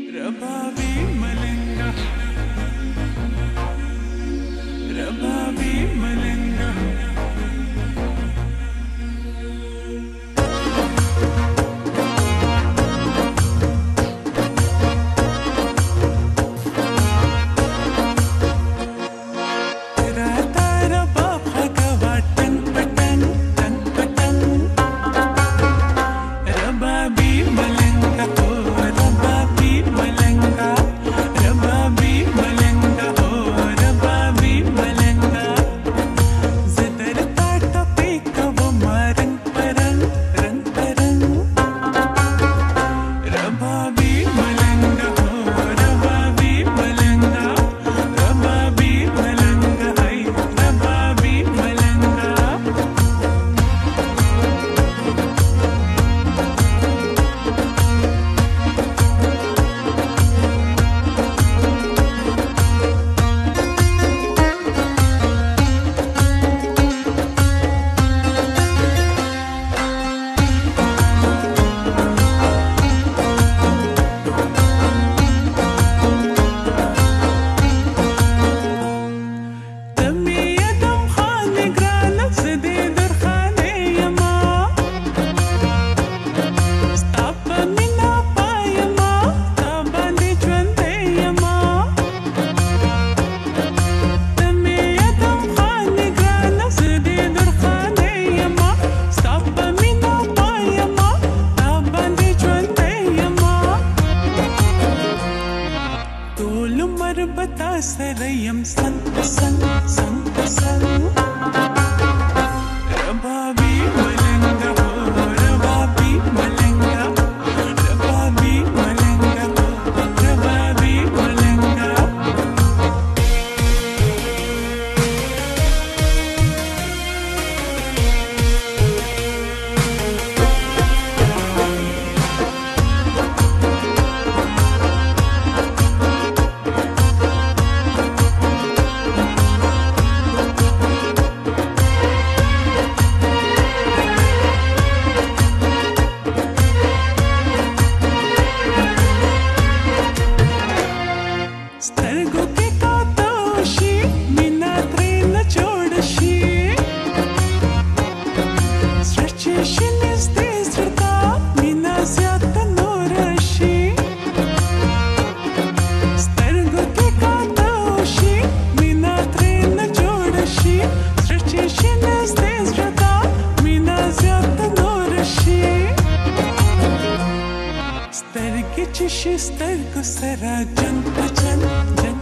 रबाबी मलंगा, रबाबी मलंगा। तेरा तारा बाप हगवा टंग पटंग टंग पटंग। रबाबी मलंगा हो रबाबी मलंगा, रबाबी मलंगा हो रबाबी मलंगा। ज़दर ताटा पेका वो मारंग परंग रंग परंग। रबाबी मलंगा हो रबाबी मलंगा, रबाबी मलंगा है रबाबी मलंगा। बता सरयम संत संग संत संग। रबाबी मलंगा हो रबाबी मलंगा, रबाबी मलंगा हो रबाबी मलंगा। Stergi çişi stergu sera can can can.